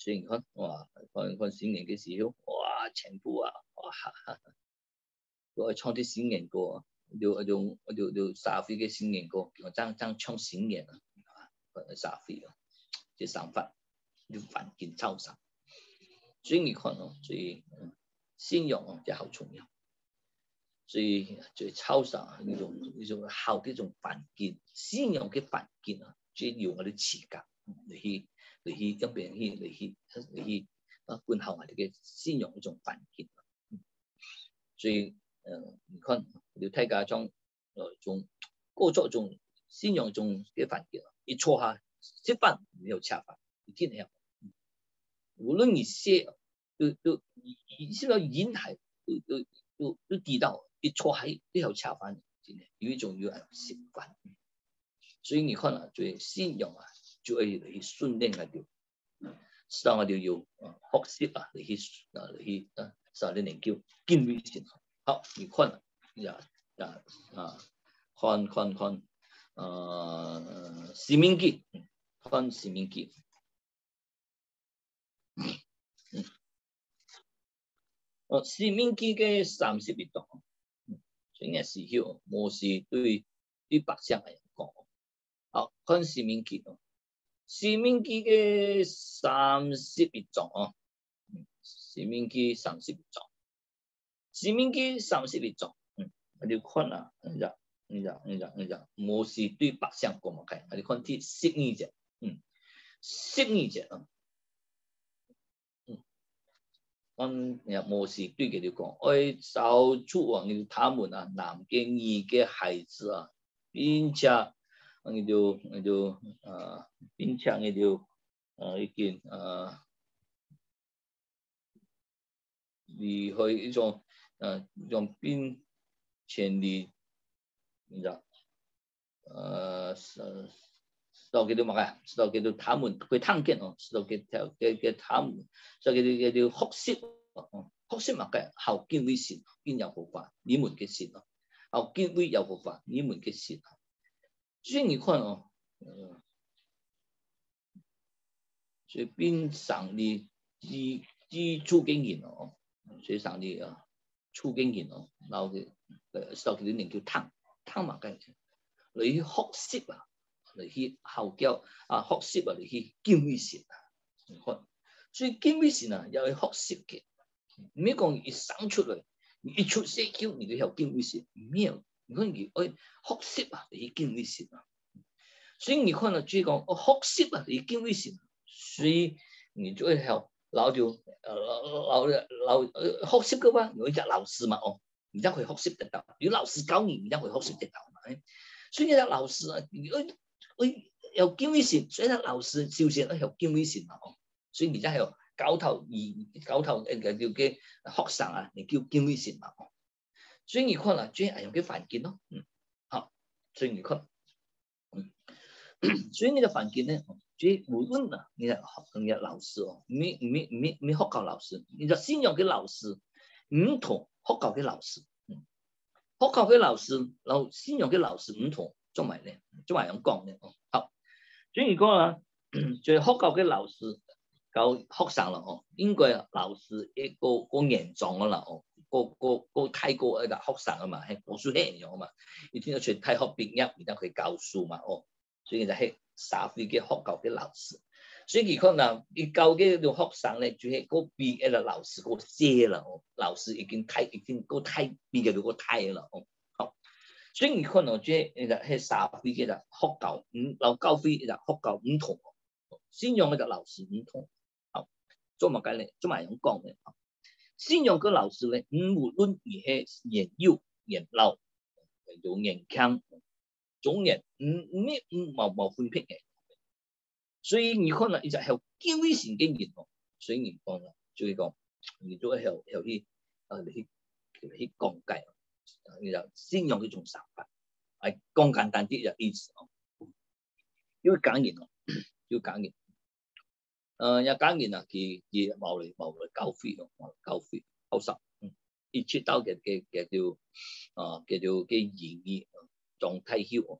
所以你看哇，看看新年嘅時候，哇，全部啊，哇，我唱啲新年歌，就就就就沙飛嘅新年歌，我爭爭唱新年啊，沙飛啊，嘅想法就環境超上。所以你看哦，所以信仰哦就好重要。所以最超上呢種呢種好嘅一種環境，信仰嘅環境啊，最要我哋持久嚟去嚟去一邊去嚟去嚟去啊，管好我哋嘅信仰一種環境。所以誒，你看你睇下種誒種過咗種信仰種嘅環境，一坐下食飯沒有恰飯，一定係。無論你寫都都你是不是人係都都都都知道。一坐喺都有恰飯，有一種有習慣，所以你看啊，最信仰啊，就係嚟去訓練嗰條，所以我哋要學習啊，嚟去啊嚟去啊，所以你叫敬畏神。好，你看啊，呀呀啊，看看看，呃，申命記，看申命記，嗯，哦，申命記嘅三十一章。所以嘅時候，摩西對對百姓嚟講，好看申命記哦，申命記嘅三十一章哦，申命記三十一章，申命記三十一章，嗯，我哋看啊，你就你就你就你就摩西對百姓講乜嘅？我哋看啲十二節，嗯，十二節啊。按摩西對佢哋講，愛找出啊，你他們啊，男嘅、女嘅孩子啊，並且你就你就啊，並且你就啊已經啊離開一種啊用並千里，你知道？呃，是到佢哋乜嘅？到佢哋他們佢聽見哦，到佢條嘅嘅他們，到佢哋嘅叫學習哦。學識乜嘅？後敬畏神，邊有好法？你們嘅神啊，後敬畏有好法？你們嘅神啊。所以你看哦，呃、所以邊上帝基基礎經驗哦，所以上帝啊，礎經驗哦，然後佢誒，到佢哋叫聽聽乜嘅？嚟去學習啊，嚟去後教啊，學習啊，嚟去敬畏神啊。你看，所以敬畏神啊，又係學習嘅。唔係講一生出嚟，一出世叫你就有敬畏神，唔係，你看佢愛學習啊，你敬畏神啊。所以你看到最講，我學習啊，你敬畏神，所以你就會有老條呃老老學習嘅話，有一隻老師嘛哦，你才會學習得到，有老師教你，你才會學習得到嘛。所以你隻老師啊，你愛愛有敬畏神，所以隻老師首先要有敬畏神嘛哦，所以你才有。教頭而教頭誒叫嘅學生啊，你叫敬畏神嘛。所以你看啦，最係用嘅環境咯，嗯，好，所以你看，嗯，所以呢個環境咧，最無論啊，你係學你係老師哦，唔係唔係唔係唔係學校老師，你就信仰嘅老師唔同學校嘅老師，嗯，學校嘅老師，然後信仰嘅老師唔同，做埋咧，做埋咁講咧，好，所以如果啊，最學校嘅老師。教學生啦哦，應該老師一個個嚴重噶啦哦，個個個太過誒學生啊嘛，係讀書係一樣啊嘛，一定要從大學畢業，然後去教書嘛哦，所以就係社會嘅學校嘅老師，所以佢可能你教嘅啲學生咧，就係個畢業嘅老師個謝啦哦，老師已經太已經個太畢業個太啦哦，好，所以你可能即係係社會嘅學校，嗯，老教會嘅學校唔同，信仰嘅就老師唔同。做乜解咧？做埋咁講嘅，信仰嘅老師咧，唔無論而係年幼、年老、有年輕、中年，唔唔唔冇冇分別嘅。所以你可能一直係敬畏神嘅人哦，所以你講啦，就係講，你都係有有啲啊，你去去講解，你就信仰呢種想法，係講簡單啲嘅意思哦，要講言哦，要講言。誒，有講完啦，佢佢冇嚟冇嚟交費咯，交費交十，嗯，一出到嘅嘅嘅叫啊叫做嘅言語狀態曉，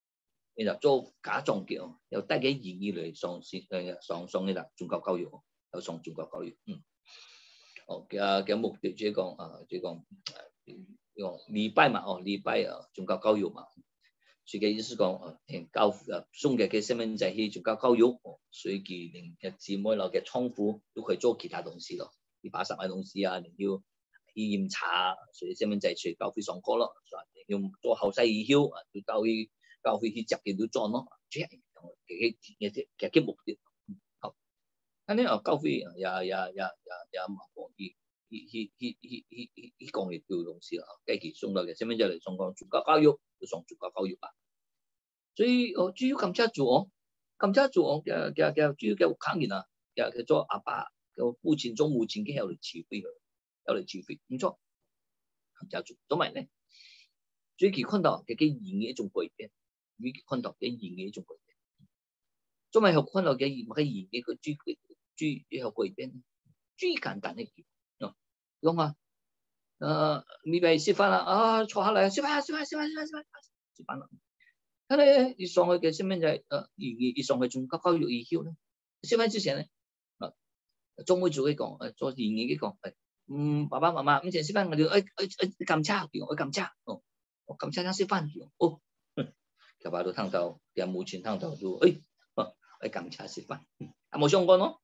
你就做假狀嘅，又帶嘅言語嚟上線誒上上嘅啦，宗教教育， 要上宗教教育，嗯，哦，嘅嘅目的即係講啊，即係講用禮拜嘛，哦，禮拜啊，宗教教育嘛，所以嘅意思講啊，教啊送嘅嘅細蚊仔去宗教教育，哦，所以佢令嘅姊妹佬嘅倉庫都可以做其他東西咯，你把什麼東西啊，你要去飲茶，所以細蚊仔去教會上課咯，用做後世以後啊，就教會教會去接佢都做咯，即係嘅嘅嘅嘅嘅目的。好，咁呢啊教會也也也也也冇講去去去去去去去講嘅叫東西啦，計佢送到嘅細蚊仔嚟上講宗教教育，就上宗教教育吧。所以哦，主要感謝主哦，感謝主哦嘅嘅嘅主要嘅客人啊，嘅嘅做阿爸嘅父親做母親嘅有嚟智慧嘅，有嚟智慧，唔錯，感謝主。同埋咧，最近看到嘅嘅語言一種改變，最近看到嘅語言一種改變，做埋後看到嘅語嘅語言個最最最後改變，最簡單嘅句，哦，講啊，誒，你咪食飯啦，啊，坐下嚟食飯食飯食飯食飯食飯食飯啦。佢咧一上去嘅細蚊仔，誒，一一上去宗教教育以後咧，食飯之前咧，啊，總會做佢講，誒，做言語佢講，誒，嗯，爸爸媽媽，唔前食飯我哋，誒誒誒撳叉，我撳叉，哦，我撳叉啱食飯，哦，佢爸都聽到，佢母親聽到就，誒，哦，誒撳叉食飯，啊冇相干咯，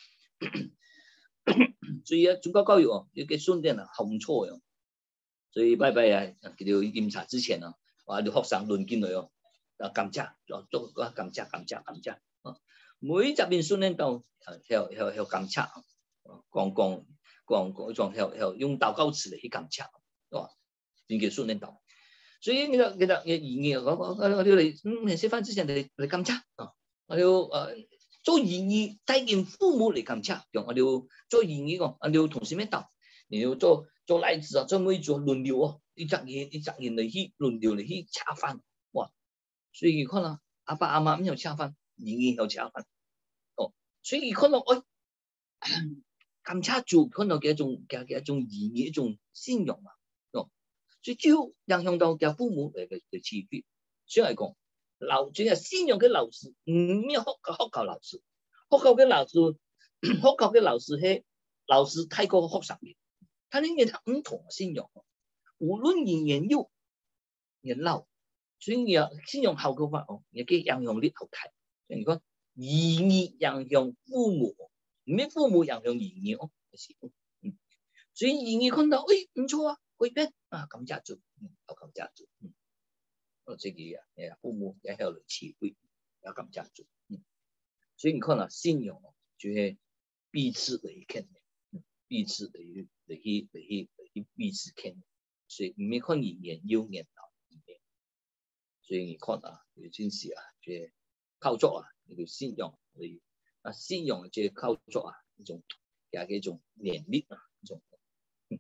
所以啊，宗教教育哦，要嘅訓練啊，好唔錯嘅，所以拜拜啊，佢哋檢查之前啊，話啲學生輪進嚟哦。啊，感謝，做個感謝，感謝，感謝。每一邊訓練到，係係係感謝，講講講講種係係用禱告詞嚟去感謝，係嘛？點叫訓練到？所以其實其實嘅意義，我我我哋嚟嗯食飯之前嚟嚟感謝啊！我哋誒做言語帶見父母嚟感謝，用我哋做言語個，我哋同時咩道？你要做做例子啊，做每做輪流啊，一隻嘢一隻嘢嚟去輪流嚟去恰飯，哇！所以可能阿爸阿媽唔有吃飯，言語有吃飯，哦，所以可能我感謝主，可能嘅一種嘅嘅一種言語一種信用啊，哦，所以主要影響到嘅父母嘅嘅嘅智慧，所以講老主係信用嘅老師，唔咩學學校老師，學校嘅老師，學校嘅老師係老師睇過學生嘅，佢哋嘅唔同信用，無論言言幼言老。所以你啊，信用好嘅話哦，亦嘅影響力好大。所以你講言語影響父母，唔係父母影響言語哦，係嗯。所以言語看到，誒唔錯啊，改變啊，感謝主，嗯，好感謝主，嗯。我自己啊，誒父母也係有智慧，要感謝主，嗯。所以你看啊，信用哦，就係彼此嚟傾，彼此嚟嚟去嚟去嚟去彼此傾，所以唔係看言言幼言老。所以你看啊，有陣時啊，即靠作啊，呢個信用，你啊信用即係靠作啊，一種嘅一種能力啊，一種，嗯，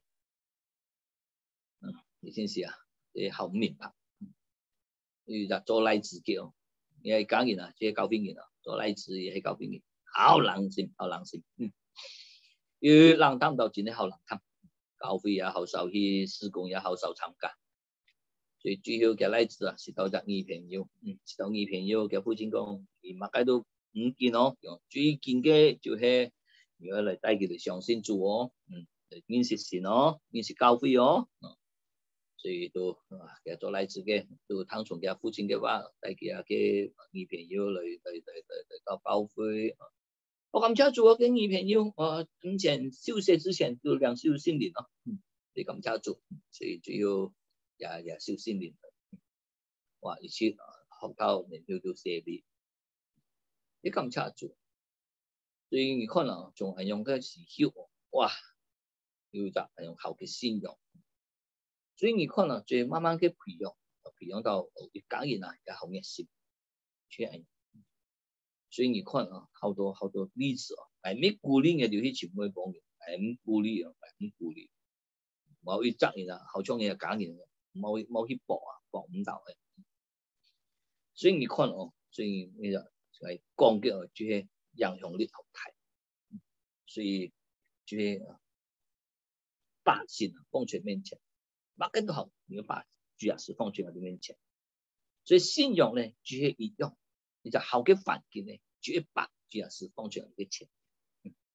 有陣時啊，你好唔明白，你就做例子嘅，你係講人啊，即係教邊人啊，做例子也係教邊人，好冷靜，好冷靜，嗯，越冷淡到真係好冷淡，教會也好少去，事工也好少參加。所以最好嘅例子啊，是到隻女朋友，嗯，是到女朋友嘅父親講，而乜解都唔見哦，最近嘅就係如果嚟帶佢哋上先做哦，嗯，認識神哦，認識教會哦，所以都啊，其實做例子嘅，都聽從嘅父親嘅話，帶佢啊嘅女朋友嚟嚟嚟嚟嚟到教會。我感謝主啊，嘅女朋友，我之前休息之前就兩受聖靈咯，嗯，你感謝主，所以最後。也也受訓練，哇！而且學校年年都寫啲，你咁差做，所以你可能仲係用嘅時候，哇！要就係用後嘅信用，所以你可能最慢慢嘅培養，培養到越講人啊，也好熱心，出嚟。所以你看啊，好多好多例子啊，係咩鼓勵嘅就去全部講嘅，係唔鼓勵啊，係唔鼓勵，冇去責任啊，好像嘢講人。冇冇去搏啊，搏唔到嘅。所以你看哦，所以你就係講嘅哦，就係影響力好大。所以就係把信放在面前，乜嘢都好，你要把主耶穌放在我哋面前。所以信用咧，就係一樣，你就好嘅環境咧，就係把主耶穌放在我哋前。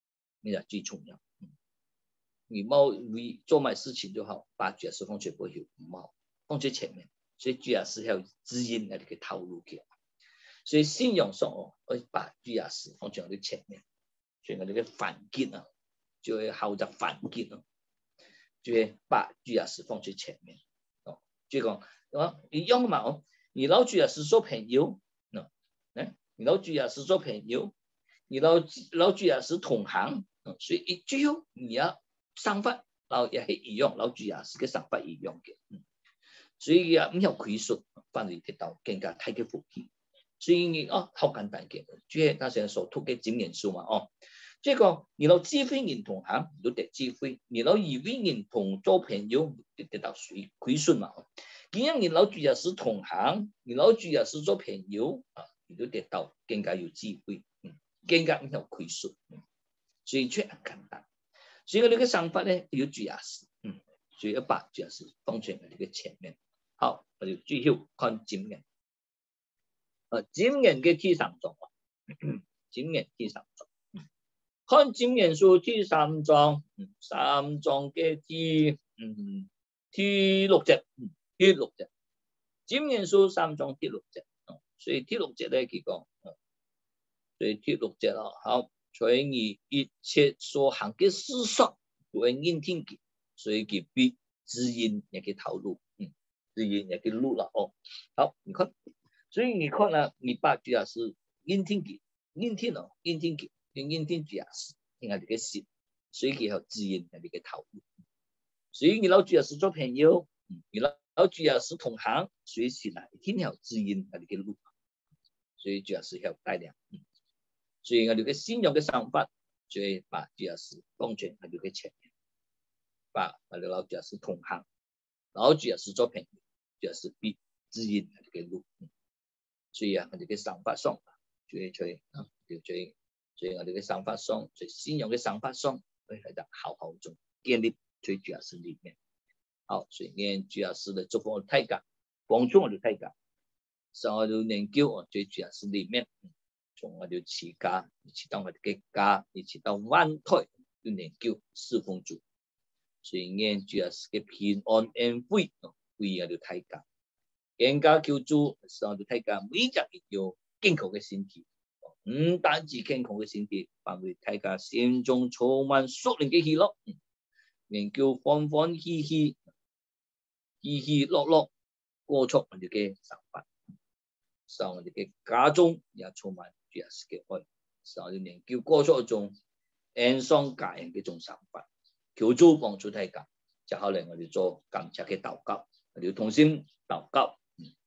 那才最重要。嗯、你冇为做买事情就好，把主耶稣放在背后，唔好放在前面。所以主耶稣要指引你嘅头路嘅。所以信仰上哦，我把主耶稣放在我哋前面，所以我哋嘅反擊啊，就會學習反擊啊，就會把主耶穌放在前面。哦，就講啊，一樣嘛哦，你老主耶穌做朋友，喏，誒，你老主耶穌做朋友，你老老主耶穌同行，嗯、所以最後你要想法，老也係一樣，老主耶穌嘅想法一樣嘅，嗯，所以也唔要虧損，反而得到更加大嘅福氣。所以你哦，好簡單嘅，即係他成日所讀嘅箴言書嘛，哦，即係講你老智慧人同行，你都得智慧；你老愚昧人同做朋友，就得到水虧損嘛。既然你老主耶穌同行，你老主耶穌做朋友啊，你都得到更加有智慧，嗯，更加唔有虧損。嗯，所以最簡單。所以我哋嘅想法咧，要主耶穌，嗯，所以要把主耶穌放在我哋嘅前面。好，我哋最後看箴言。啊，箴言嘅第三章啊，箴言第三章，看箴言書第三章，嗯，三章嘅第嗯第六節，嗯，第六節，箴言書三章第六節，哦，所以第六節咧佢講，所以第六節啦，好，在你一切所行嘅事上，都會認聽佢，所以佢必指引你嘅頭路，嗯，指引你嘅路啦，哦，好，你看。所以你看呢，你把主耶穌認聽佢，認聽咯，認聽佢，認聽主耶穌，聽下你嘅心，所以佢有指引你嘅頭路。所以你老主耶穌做朋友，你老老主耶穌同行，隨時來一定要指引你嘅路。所以主耶穌要帶領，所以我哋嘅信仰嘅想法，就係把主耶穌放在我哋嘅前面，把我哋老主耶穌同行，老主耶穌做朋友，主耶穌必指引我哋嘅路。所以啊，我哋嘅想法上，就係最啊，就最最我哋嘅想法上，最信仰嘅想法上，會喺度好好中建立在主耶穌裏面。好，所以念主耶穌嘅祝福大家，幫助我哋大家，使我哋研究我在主耶穌裏面，從我哋自家，一直到我哋嘅家，一直到萬代，要研究侍奉主。所以念主耶穌嘅平安恩惠，為我哋大家。更加求主，使我哋大家每日要健康嘅身體，唔單止健康嘅身體，反為大家心中充滿屬靈嘅喜樂，能夠歡歡喜喜、喜喜樂樂過出我哋嘅生活，使我哋嘅家中也充滿主耶穌嘅愛，使我哋能夠過出一種恩上加恩嘅一種生活。求主幫助大家，接下嚟我哋做感謝嘅禱告，我哋同心禱告。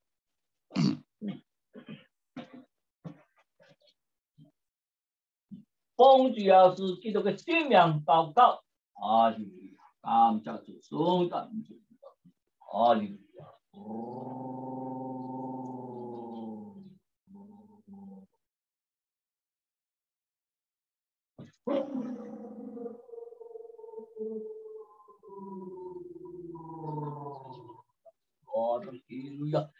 奉主耶穌基督嘅聖名禱告，哈利路亞，感謝主，頌讚主，哈利路亞。哈利路亞。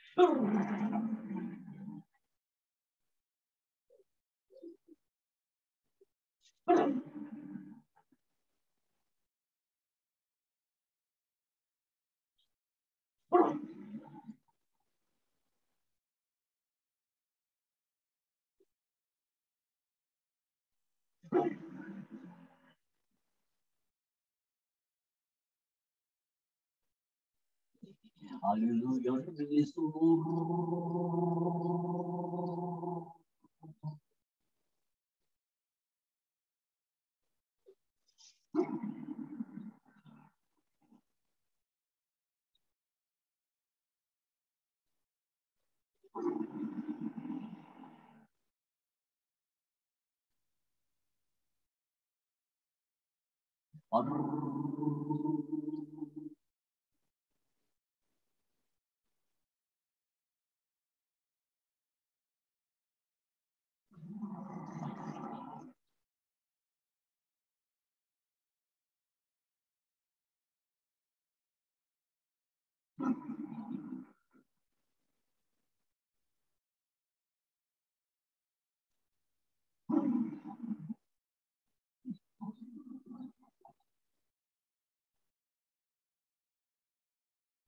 哈利路亞，耶穌。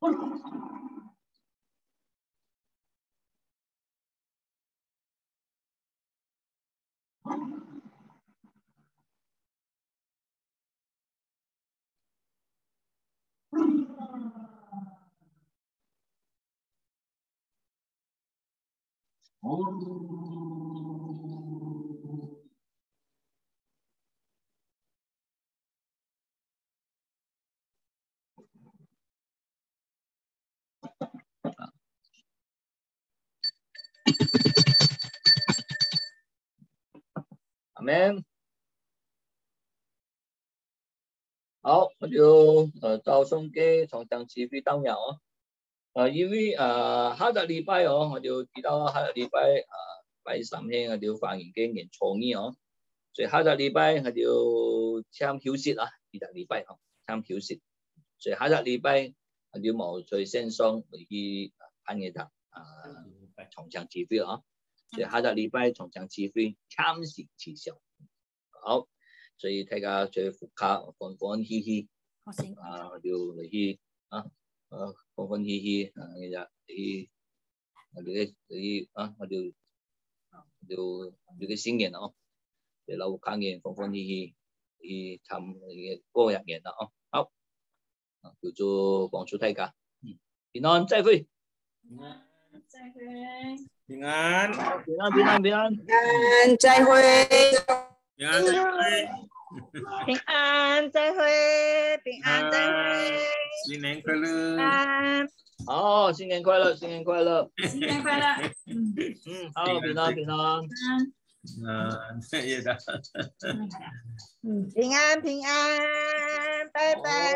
阿門。好，我就呃早送嘅從長慈悲到廟哦。呃，因為呃下個禮拜哦，我就知道下個禮拜呃拜三天我就發現嘅年初二哦，所以下個禮拜我就請休息啦，呢個禮拜哦請休息，所以下個禮拜我就冇在線上去辦嘢堂啊，從長慈悲哦，所以下個禮拜從長慈悲暫時取消。好，所以大家在福卡歡歡喜喜，啊就嚟去啊，誒歡歡喜喜啊，其實去我哋去啊，我就就就嘅新年哦，嚟老家嘅歡歡喜喜去參嘅過日年啦哦，好，叫做廣祝大家，嗯，平安再會， 平安再會，平安平安平安平安， 平安再會。 平安再會， 平安再會，平安再會， 新年快樂！ 安， 好，新年快樂，新年快樂， 新年快樂， 嗯嗯，好，平安平安， 嗯，也的， 嗯，平安平安，拜拜，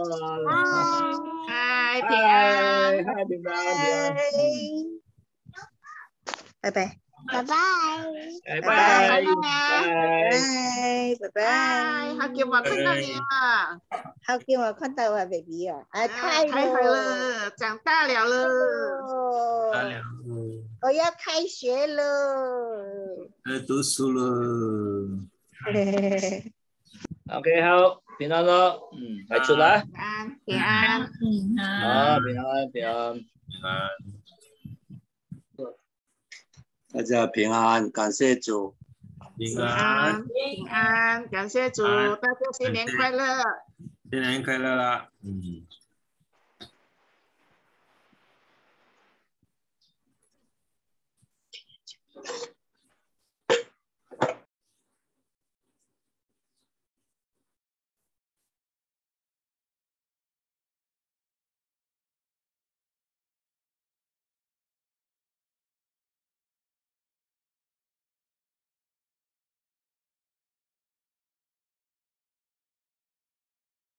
嗨，平安， 嗨，平安平安， 拜拜。 拜拜， 拜拜拜拜拜拜， 好久冇看到你了， 好久冇看到我 baby 啊，啊， 太太好了，長大了了， 大了， 我要開學了， 呃，讀書了。 OK， 好，平安咯，嗯，來出來， 平安平安平啊，平安平安， 平安。 大家平安，感謝主。 平平安平安，感謝主，大家新年快樂， 新年快樂啦！